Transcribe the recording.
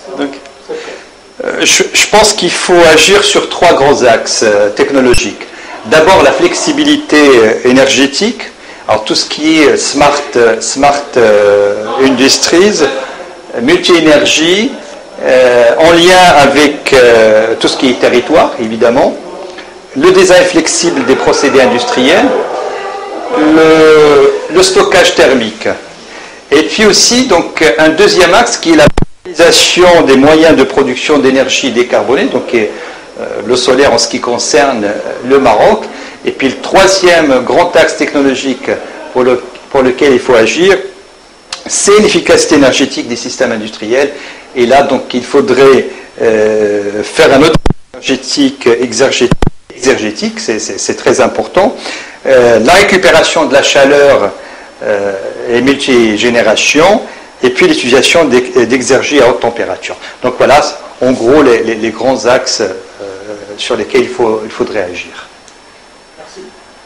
Donc, je pense qu'il faut agir sur 3 grands axes technologiques. D'abord, la flexibilité énergétique. Alors, tout ce qui est smart industries, multi-énergie, en lien avec tout ce qui est territoire, évidemment, le design flexible des procédés industriels, le stockage thermique. Et puis aussi, donc, un deuxième axe qui est la mobilisation des moyens de production d'énergie décarbonée, donc le solaire en ce qui concerne le Maroc. Et puis le troisième grand axe technologique pour lequel il faut agir, c'est l'efficacité énergétique des systèmes industriels. Et là, donc, il faudrait faire un autre énergétique exergétique, c'est très important. La récupération de la chaleur et multigénération, et puis l'utilisation d'exergie à haute température. Donc voilà, en gros, les grands axes sur lesquels il faudrait agir. Merci.